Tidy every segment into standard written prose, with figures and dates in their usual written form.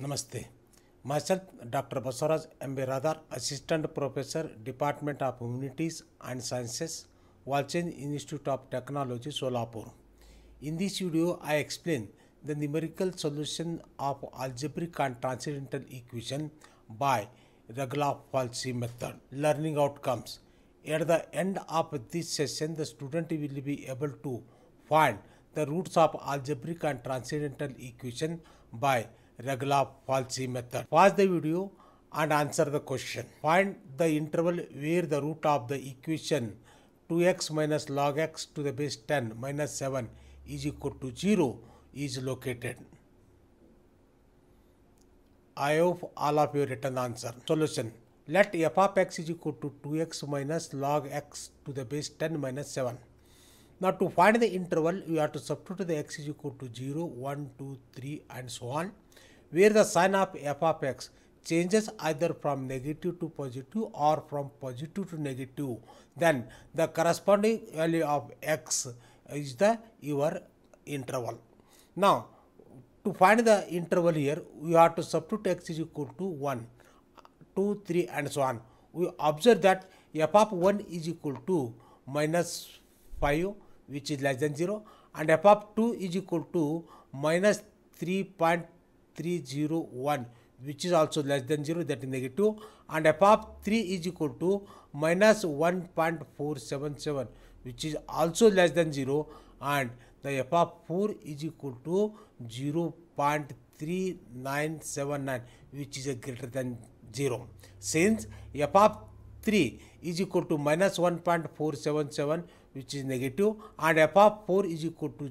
Namaste. Myself, Dr. Basavaraj M Biradar, Assistant Professor, Department of Humanities and Sciences, Walchand Institute of Technology, Solapur. In this video, I explain the numerical solution of algebraic and transcendental equation by Regula Falsi method. Learning outcomes. At the end of this session, the student will be able to find the roots of algebraic and transcendental equation by Regula Falsi method. Pause the video and answer the question. Find the interval where the root of the equation 2x minus log x to the base 10 minus 7 is equal to 0 is located. I hope all of you written the answer. Solution. Let f of x is equal to 2x minus log x to the base 10 minus 7. Now to find the interval, we have to substitute the x is equal to 0, 1, 2, 3 and so on, where the sign of f of x changes either from negative to positive or from positive to negative. Then the corresponding value of x is your interval. Now to find the interval here, we have to substitute x is equal to 1, 2, 3 and so on. We observe that f of 1 is equal to minus 5, which is less than 0, and f of 2 is equal to minus 3.301, which is also less than 0, that is negative, and f of 3 is equal to minus 1.477, which is also less than 0, and the f of 4 is equal to 0.3979, which is greater than 0. Since f of 3 is equal to minus 1.477, which is negative, and f of 4 is equal to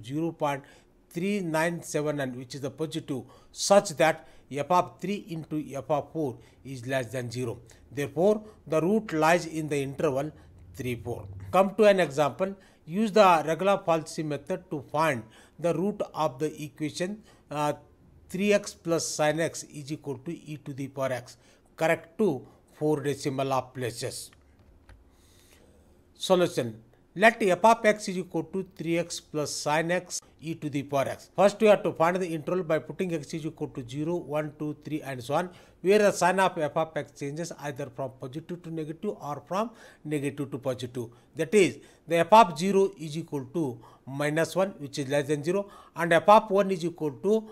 0.3979, which is the positive, such that f of 3 into f of 4 is less than 0. Therefore, the root lies in the interval 3, 4. Come to an example. Use the Regula Falsi method to find the root of the equation 3x plus sin x is equal to e to the power x. Correct to 4 decimal of places. Solution. Let f of x is equal to 3x plus sin x e to the power x. First, we have to find the interval by putting x is equal to 0, 1, 2, 3 and so on, where the sign of f of x changes either from positive to negative or from negative to positive. That is, the f of 0 is equal to minus 1, which is less than 0, and f of 1 is equal to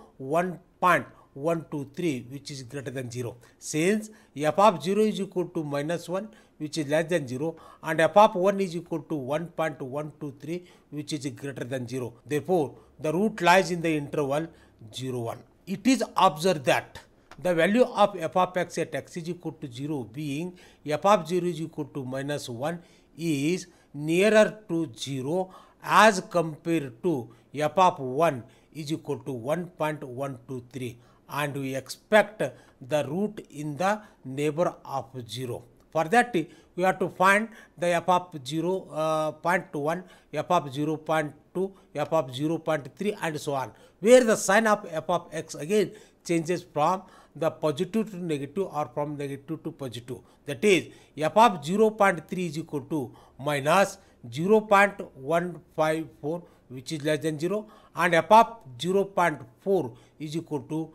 1.123, which is greater than 0. Since f of 0 is equal to minus 1, which is less than 0, and f of 1 is equal to 1.123, which is greater than 0. Therefore, the root lies in the interval 0, 1. It is observed that the value of f of x at x is equal to 0 being f of 0 is equal to minus 1 is nearer to 0 as compared to f of 1 is equal to 1.123, and we expect the root in the neighbor of 0. For that, we have to find the f of 0.1, f of 0.2, f of 0.3 and so on, where the sign of f of x again changes from the positive to negative or from negative to positive. That is, f of 0.3 is equal to minus 0.154, which is less than 0, and f of 0.4 is equal to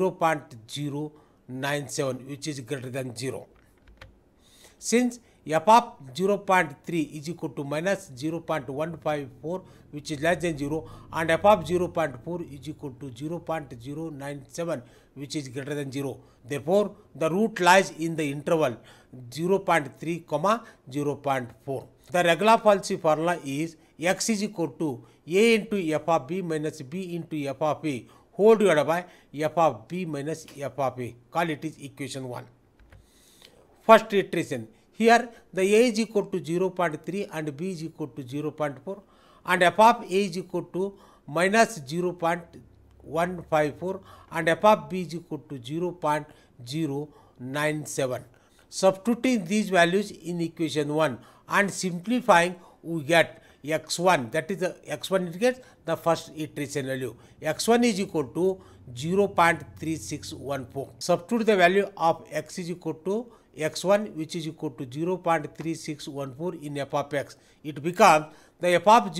0.097, which is greater than 0. Since f of 0.3 is equal to minus 0.154, which is less than 0, and f of 0.4 is equal to 0.097, which is greater than 0. Therefore, the root lies in the interval 0.3, 0.4. The Regula Falsi formula is x is equal to a into f of b minus b into f of a whole divided by f of b minus f of a. Call it is equation 1. First iteration. Here the a is equal to 0.3 and b is equal to 0.4, and f of a is equal to minus 0.154 and f of b is equal to 0.097. Substituting these values in equation 1 and simplifying, we get x1, that is the x1 indicates the first iteration value. x1 is equal to 0.3614. Substitute the value of x is equal to x1, which is equal to 0.3614 in f of x. It becomes the f of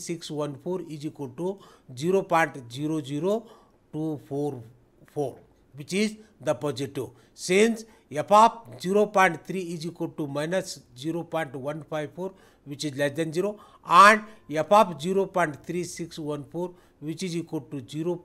0.3614 is equal to 0.00244. which is the positive. Since f of 0.3 is equal to minus 0.154, which is less than 0, and f of 0.3614, which is equal to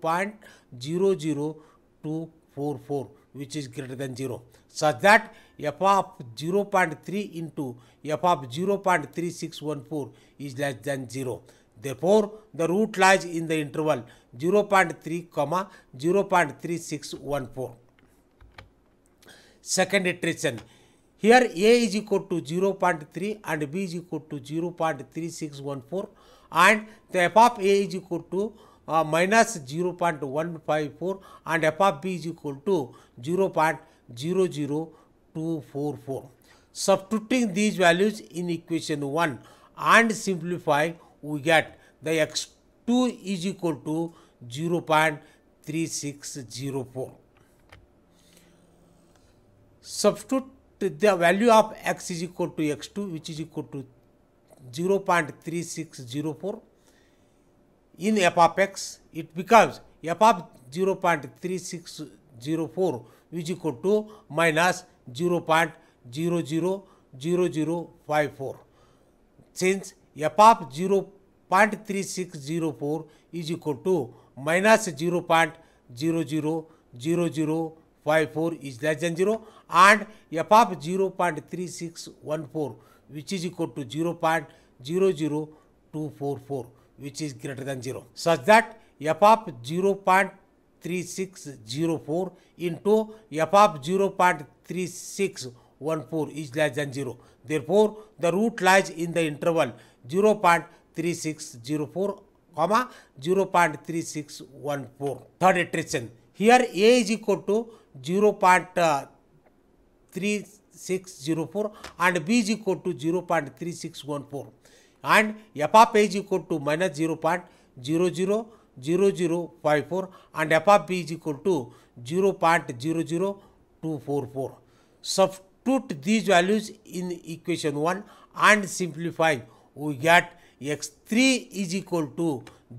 0.00244, which is greater than 0, such that f of 0.3 into f of 0.3614 is less than 0. Therefore, the root lies in the interval 0.3, 0.3614. Second iteration. Here A is equal to 0.3 and B is equal to 0.3614, and the f of A is equal to minus 0.154 and f of B is equal to 0.00244. Substituting these values in equation 1 and simplifying, we get the x2 is equal to 0.3604. Substitute the value of x is equal to x2, which is equal to 0.3604 in f of x. It becomes f of 0.3604 which is equal to minus 0.000054. Since f of 0.3604 is equal to minus 0.000054 is less than 0, and f of 0.3614 which is equal to 0.00244 which is greater than 0, such that f of 0.3604 into f of 0.3614 is less than 0. Therefore, the root lies in the interval 0.3604, 0.3614. Third iteration. Here A is equal to 0.3604 and B is equal to 0.3614, and f of A is equal to minus 0.000054 and f of B is equal to 0.00244. Substitute these values in equation 1 and simplifying, we get x3 is equal to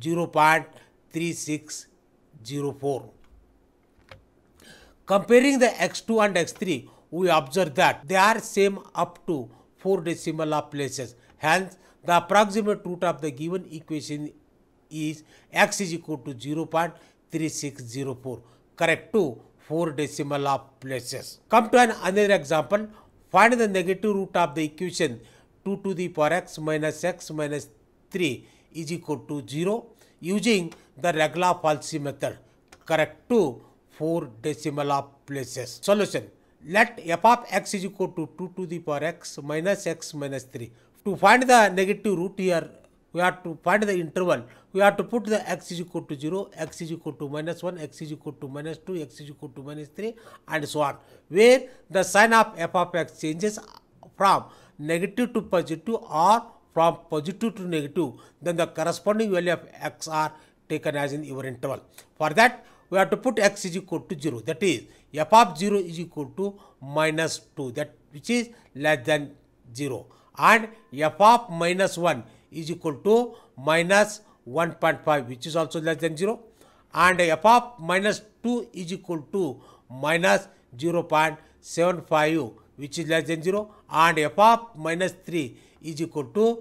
0.3604. Comparing the x2 and x3, we observe that they are same up to 4 decimal places. Hence, the approximate root of the given equation is x is equal to 0.3604, correct to 4 decimal places. Come to another example. Find the negative root of the equation 2 to the power x minus 3 is equal to 0 using the Regula Falsi method, correct to 4 decimal places. Solution. Let f of x is equal to 2 to the power x minus 3. To find the negative root here, we have to find the interval. We have to put the x is equal to 0, x is equal to minus 1, x is equal to minus 2, x is equal to minus 3, and so on, where the sign of f of x changes from negative to positive or from positive to negative. Then the corresponding value of x are taken as in your interval. For that, we have to put x is equal to 0, that is f of 0 is equal to minus 2, that which is less than 0, and f of minus 1 is equal to minus 1.5, which is also less than 0, and f of minus 2 is equal to minus 0.75, which is less than 0, and f of minus 3 is equal to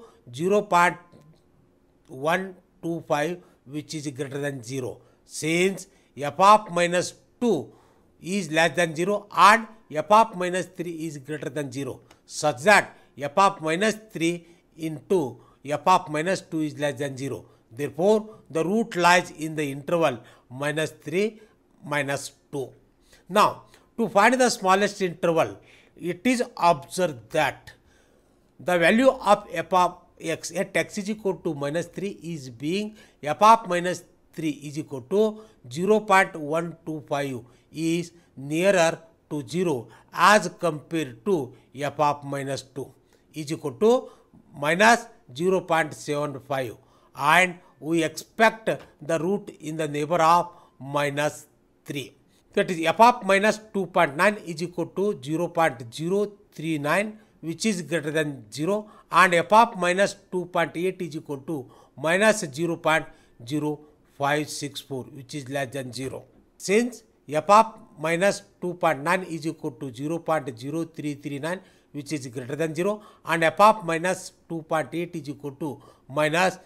0.125, which is greater than 0. Since f of minus 2 is less than 0 and f of minus 3 is greater than 0, such that f of minus 3 into f of minus 2 is less than 0. Therefore, the root lies in the interval minus 3 minus 2. Now, to find the smallest interval, it is observed that the value of f of x at x is equal to minus 3 is being f of minus 3 is equal to 0.125 is nearer to 0 as compared to f of minus 2 is equal to minus 0.75, and we expect the root in the neighbor of minus 3. That is f of minus 2.9 is equal to 0.039, which is greater than 0, and f of minus 2.8 is equal to minus 0.0564, which is less than 0. Since f of minus 2.9 is equal to 0.0339 which is greater than 0 and f of minus 2.8 is equal to minus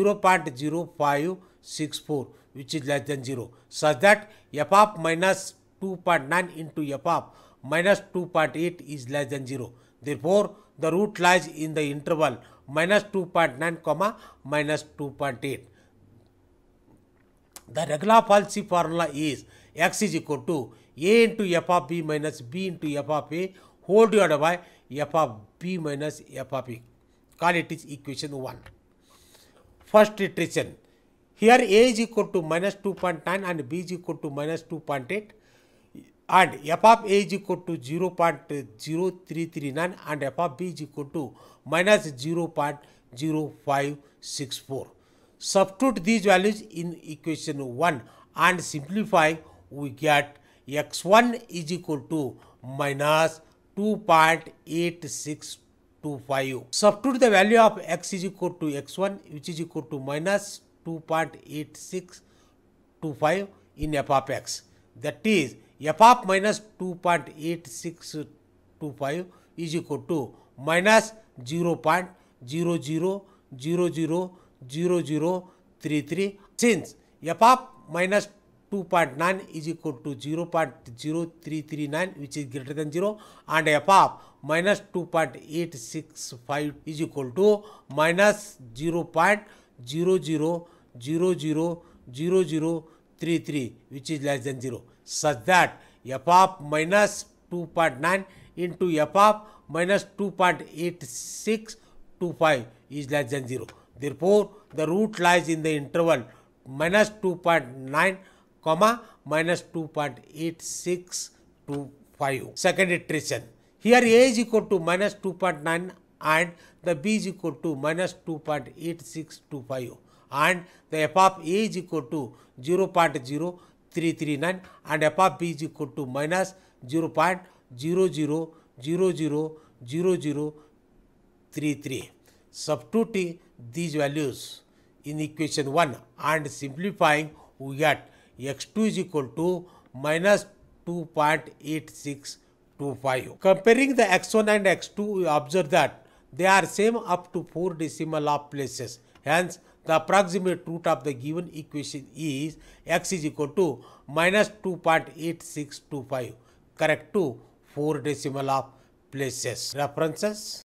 0.0564 which is less than 0 such that f of minus 2.9 into f of minus 2.8 is less than 0. Therefore, the root lies in the interval minus 2.9 comma minus 2.8. The regular Falsi formula is x is equal to a into f of b minus b into f of a whole divided by f of b minus f of a. Call it is equation 1. First iteration. Here a is equal to minus 2.9 and b is equal to minus 2.8 and f of a is equal to 0.0339 and f of b is equal to minus 0.0564. Substitute these values in equation 1 and simplify, we get x1 is equal to minus 2.8625. Substitute the value of x is equal to x1 which is equal to minus 2.8625 in f of x. That is f of minus 2.8625 is equal to minus 0.00000033. Since f of minus 2.9 is equal to 0.0339 which is greater than 0 and f of minus 2.865 is equal to minus 0.00000033 which is less than 0 such that f of minus 2.9 into f of minus 2.8625 is less than 0. Therefore, the root lies in the interval minus 2.9 comma minus 2.8625. Second iteration. Here a is equal to minus 2.9 and the b is equal to minus 2.8625 and the f of a is equal to 0.0339 and f of b is equal to minus 0.00000033. Substituting these values in equation 1 and simplifying, we get x2 is equal to minus 2.8625. Comparing the x1 and x2, we observe that they are same up to 4 decimal of places. Hence, the approximate root of the given equation is x is equal to minus 2.8625, correct to 4 decimal of places. References.